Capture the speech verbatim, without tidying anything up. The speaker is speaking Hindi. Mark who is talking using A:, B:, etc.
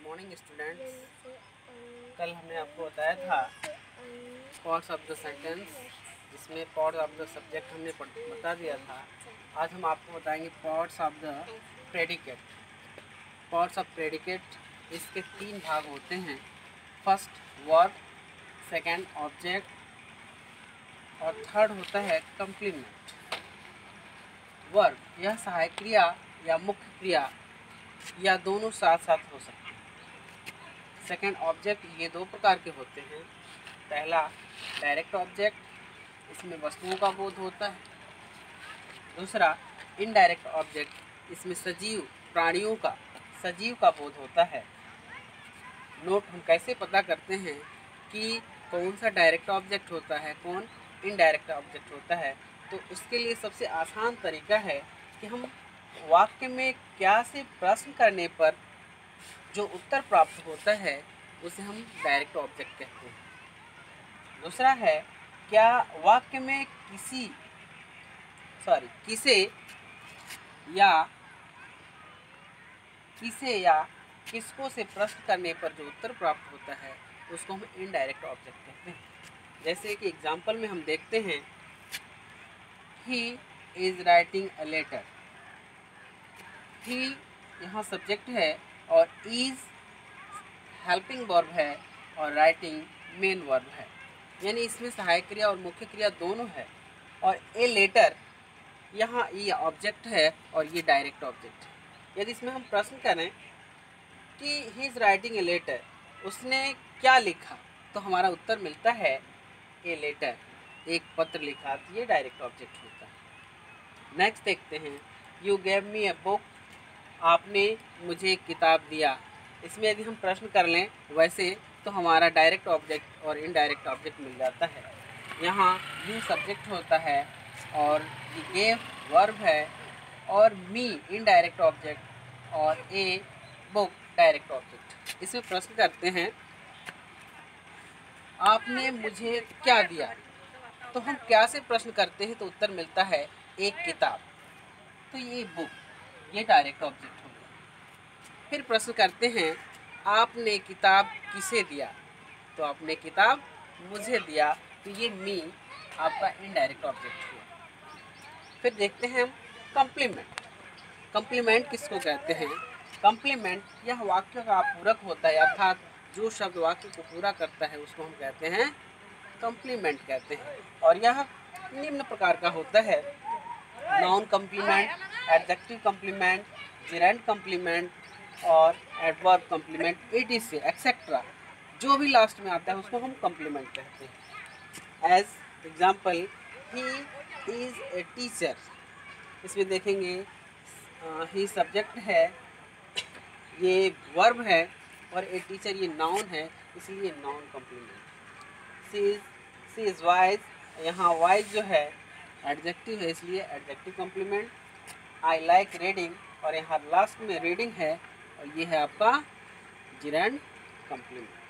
A: Morning students. कल हमने आपको बताया था पार्ट्स ऑफ द सेंटेंस, जिसमें पार्ट्स ऑफ द सब्जेक्ट हमने बता दिया था। आज हम आपको बताएंगे parts of the predicate. Parts of predicate इसके तीन भाग होते हैं। फर्स्ट वर्ब, सेकंड ऑब्जेक्ट और थर्ड होता है कंप्लीमेंट। वर्ब यह सहायक क्रिया या मुख्य क्रिया या दोनों साथ साथ हो सकते हैं। सेकंड ऑब्जेक्ट ये दो प्रकार के होते हैं। पहला डायरेक्ट ऑब्जेक्ट, इसमें वस्तुओं का बोध होता है। दूसरा इनडायरेक्ट ऑब्जेक्ट, इसमें सजीव प्राणियों का सजीव का बोध होता है। नोट हम कैसे पता करते हैं कि कौन सा डायरेक्ट ऑब्जेक्ट होता है, कौन इनडायरेक्ट ऑब्जेक्ट होता है। तो इसके लिए सबसे आसान तरीका है कि हम वाक्य में क्या से प्रश्न करने पर जो उत्तर प्राप्त होता है उसे हम डायरेक्ट ऑब्जेक्ट कहते हैं। दूसरा है क्या वाक्य में किसी सॉरी किसे या किसे या किसको से प्रश्न करने पर जो उत्तर प्राप्त होता है उसको हम इनडायरेक्ट ऑब्जेक्ट कहते हैं। जैसे कि एग्जाम्पल में हम देखते हैं, he is writing a letter. He यहाँ सब्जेक्ट है और इज हेल्पिंग वर्ब है और राइटिंग मेन वर्ब है, यानी इसमें सहायक क्रिया और मुख्य क्रिया दोनों है। और ए लेटर यहाँ ये ऑब्जेक्ट है और ये डायरेक्ट ऑब्जेक्ट है। यदि इसमें हम प्रश्न करें कि he is writing a letter, उसने क्या लिखा, तो हमारा उत्तर मिलता है ए लेटर, एक पत्र लिखा, तो ये डायरेक्ट ऑब्जेक्ट होता है। नेक्स्ट देखते हैं, you gave me a book, आपने मुझे एक किताब दिया। इसमें यदि हम प्रश्न कर लें वैसे तो हमारा डायरेक्ट ऑब्जेक्ट और इनडायरेक्ट ऑब्जेक्ट मिल जाता है। यहाँ यू सब्जेक्ट होता है और ये गेव वर्ब है और मी इनडायरेक्ट ऑब्जेक्ट और ए बुक डायरेक्ट ऑब्जेक्ट। इसमें प्रश्न करते हैं, आपने मुझे क्या दिया, तो हम क्या से प्रश्न करते हैं तो उत्तर मिलता है एक किताब, तो ये बुक, ये डायरेक्ट ऑब्जेक्ट हो गया। फिर प्रश्न करते हैं, आपने किताब किसे दिया, तो आपने किताब मुझे दिया, तो ये मी आपका इनडायरेक्ट ऑब्जेक्ट हुआ। फिर देखते हैं कॉम्प्लीमेंट। कॉम्प्लीमेंट किसको कहते हैं? कॉम्प्लीमेंट यह वाक्य का पूरक होता है, अर्थात जो शब्द वाक्य को पूरा करता है उसको हम कहते हैं कॉम्प्लीमेंट कहते हैं। और यह निम्न प्रकार का होता है, noun complement, adjective complement, gerund complement और एडवर्ब कॉम्प्लीमेंट, इट से एक्सेट्रा, जो भी लास्ट में आता है उसको हम कॉम्प्लीमेंट कहते हैं। As example, he is a teacher, इसमें देखेंगे ही सब्जेक्ट है, ये वर्ब है और ए टीचर ये नाउन है, इसलिए noun complement. She is she is wise, यहाँ वाइज जो है एडजेक्टिव है, इसलिए adjective complement. I like reading और यहाँ लास्ट में रीडिंग है और ये है आपका जेरेंड कॉम्प्लीमेंट।